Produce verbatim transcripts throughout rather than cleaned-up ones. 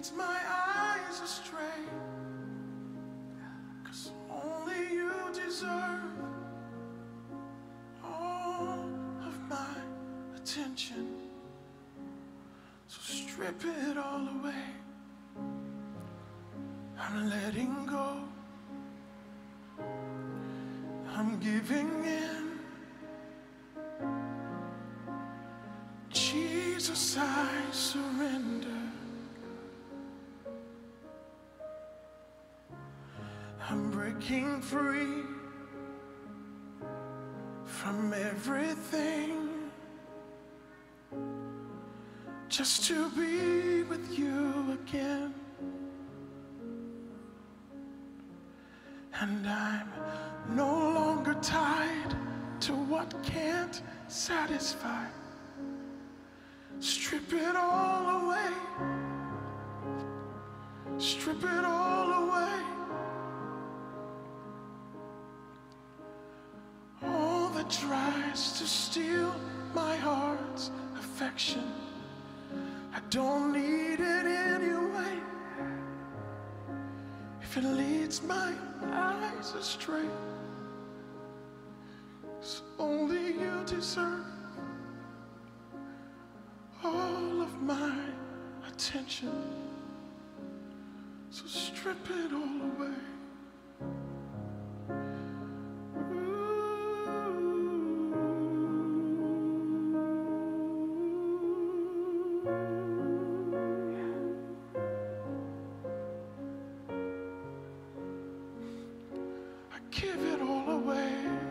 leads my eyes astray, 'cause only you deserve all of my attention. So strip it all away. I'm letting go. I'm giving in. Jesus, I surrender. I'm breaking free from everything just to be with you again. And I'm no longer tied to what can't satisfy. Strip it all away. Strip it all away. All that tries to steal my heart's affection, I don't need it anyway. If it leads my eyes astray, 'cause only you deserve all of my attention. So strip it all away. I give it all away.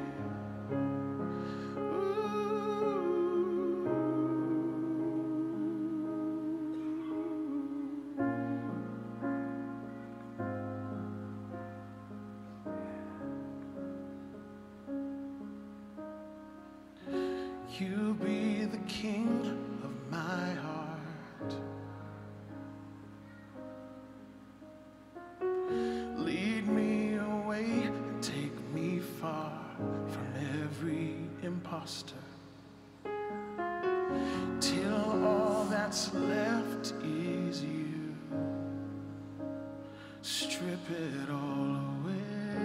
You be the king of my heart. Lead me away and take me far from every imposter, till all that's left is you. Strip it all away.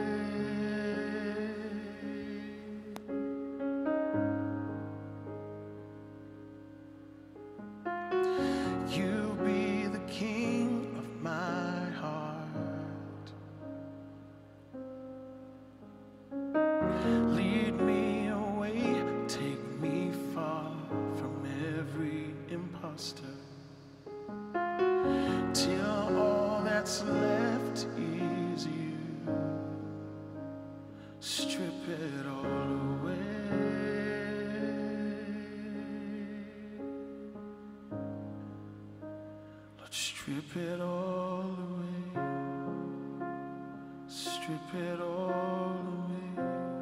You be the king of my heart. Lead me away, take me far from every imposter, till all that's left is you. Strip it all away. Strip it all away. Strip it all away.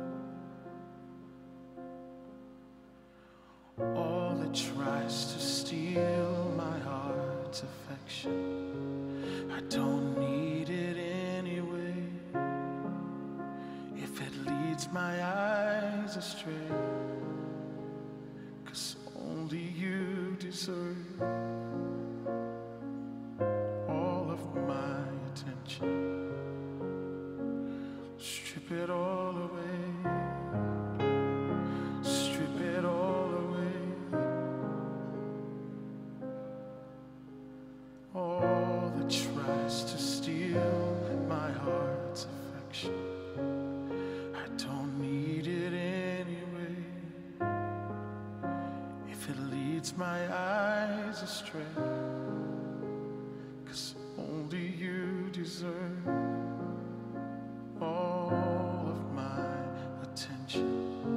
All that tries to steal my heart's affection, I don't need it anyway. If it leads my eyes astray, 'cause only you deserve my attention. Strip it all away. Strip it all away. All that tries to steal my heart's affection, I don't need it anyway. If it leads my eyes astray, 'cause only you deserve all of my attention.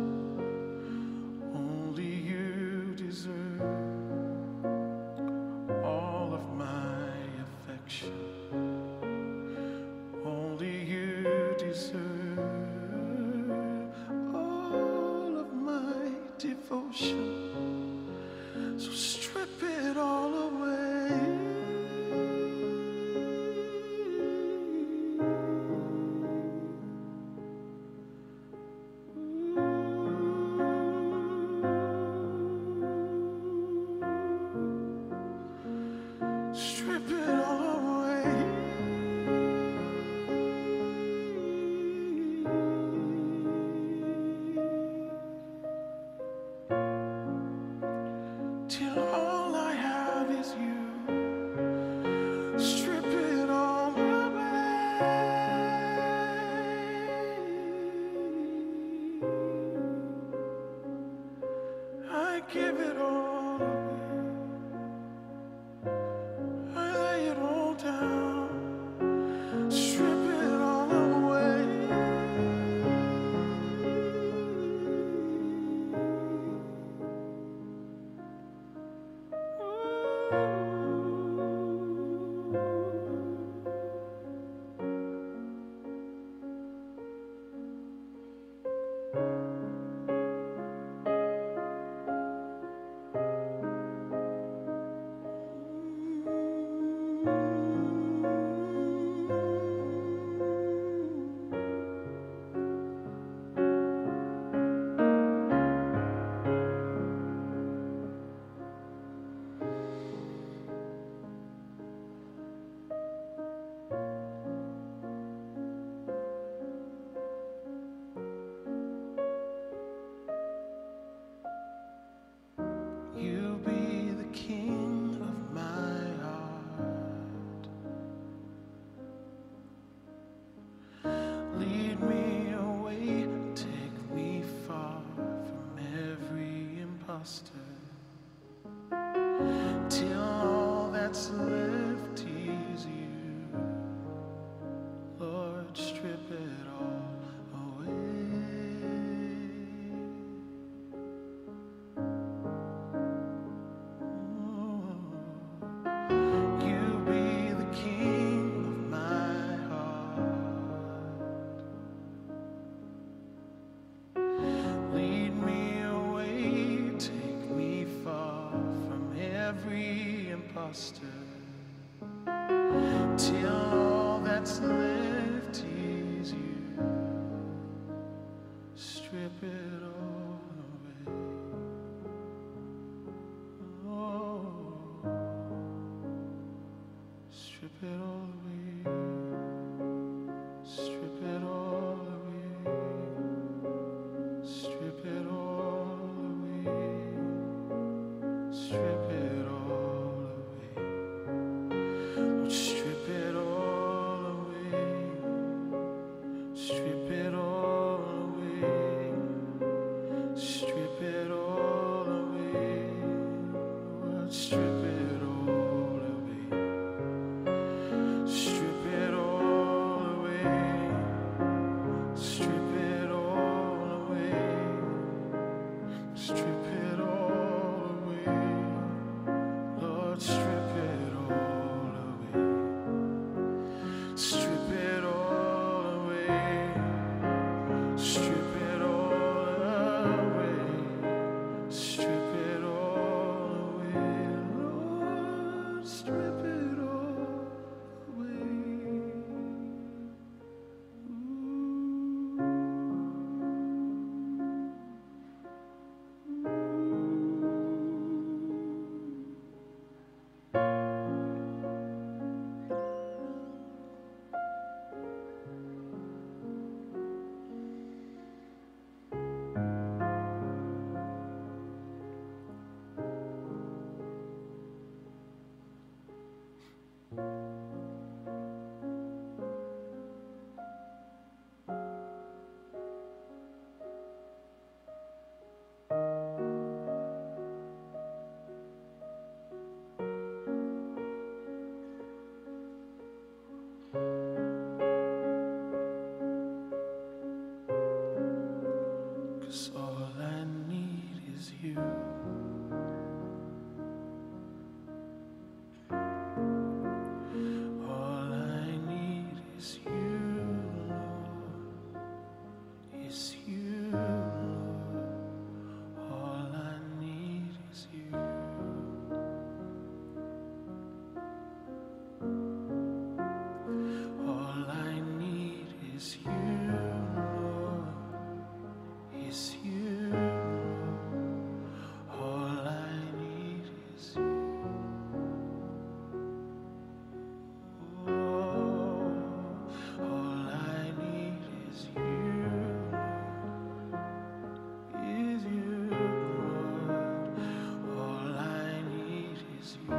Only you deserve all of my affection. Only you deserve all of my devotion. So strip it all away. till all I have is you. Strip it all away. I give it all away. I lay it all down. Strip it all away. You be the king of my heart. Lead me away, take me far from every imposter, till all that's left is you. Lord, strip it all away. Every imposter, till all that's left is you. Strip it all away. Oh, strip it all away. Strip it all away. Strip it all away. Strip it all away. Strip it all away. Strip it all away. Strip it all away. Strip it all away. Strip it all away. Strip it all away. Strip it all away. Lord, strip it all away. Strip it all away. Strip it all away. Strip it all away. Lord, strip it all away. is you.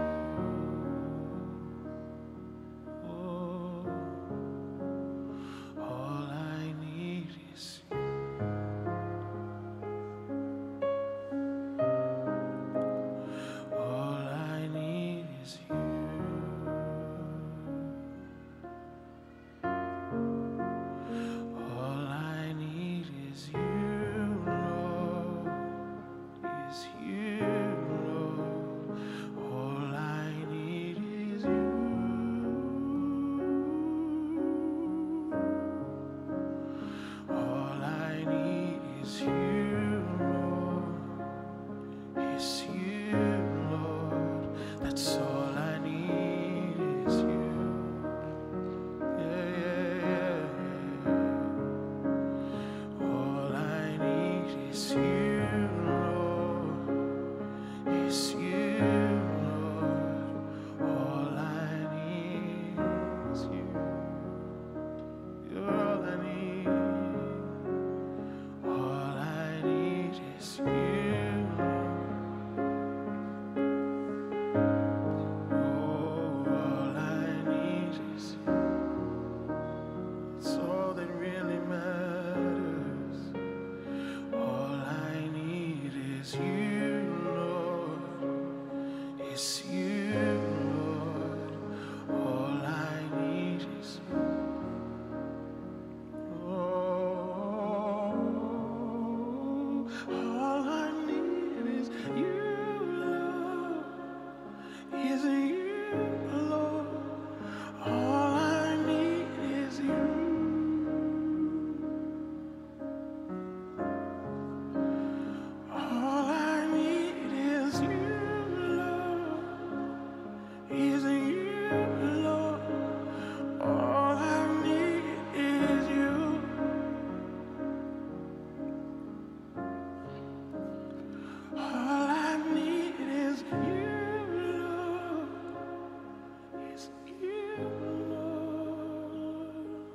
Oh, all I need is you. All I need is you. All I need is you, Lord, is you, Lord. All I need is you. All I need is you, Lord, is you, Lord. That's all I need is you. Yeah, yeah, yeah. All I need is you, Lord, is you, Lord. All I need is you. You're all I need. All I need is you, Lord. Oh, all I need is you. It's all that really matters. All I need is you, Lord. It's you, Lord. All I need is you. Oh, all I need is you, Lord. Is you, Lord. All I need is you. All I need is you, Lord. Is you, Lord. All I need is you. All I need is you, Lord. Is you, Lord.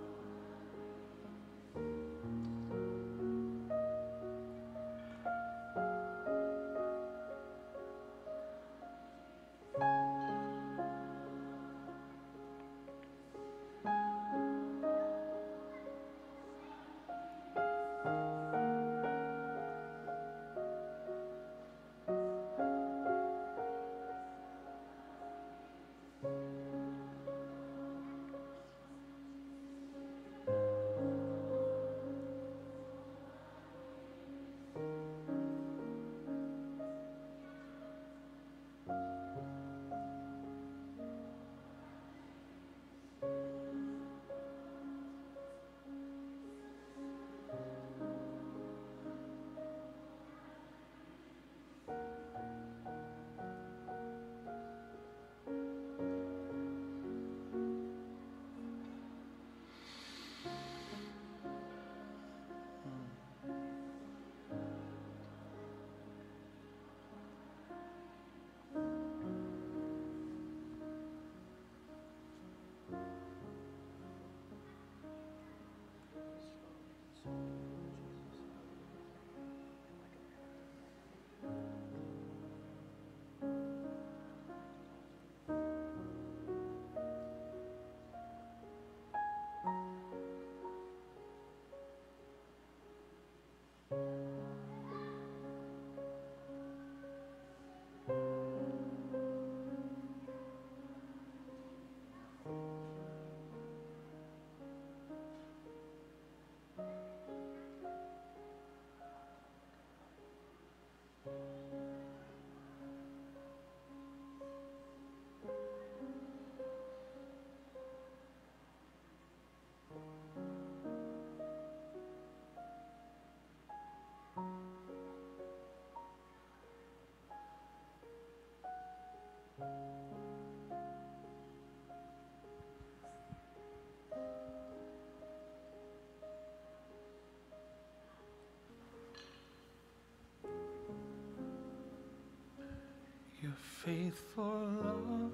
Your faithful love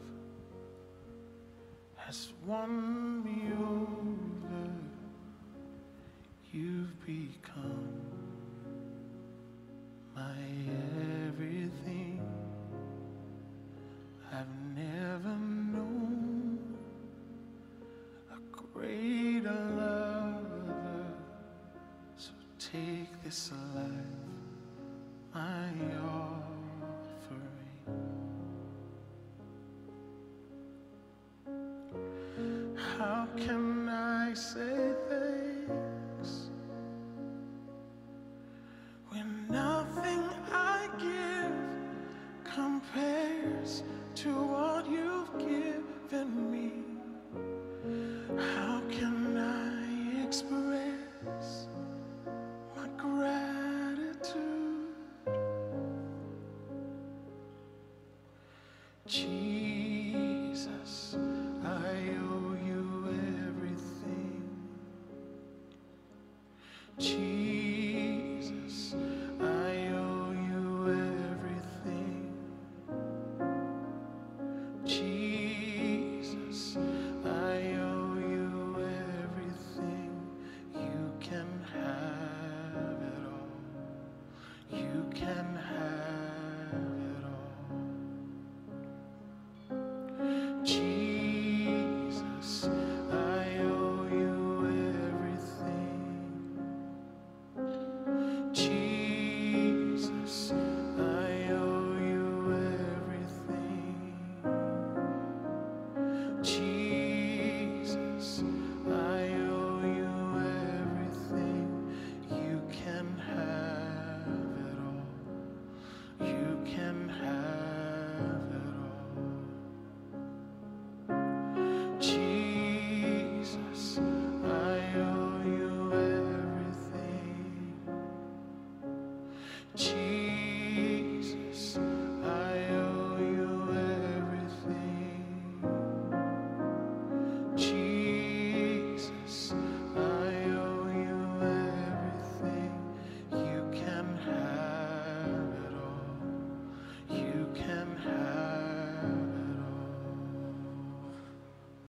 has won me over. You've become my everything. I I've never known a greater lover. So take this life, my offering. How can I say thanks when nothing I give compares to what you've given me? How can I express my gratitude? Jesus, I owe you everything. Jesus,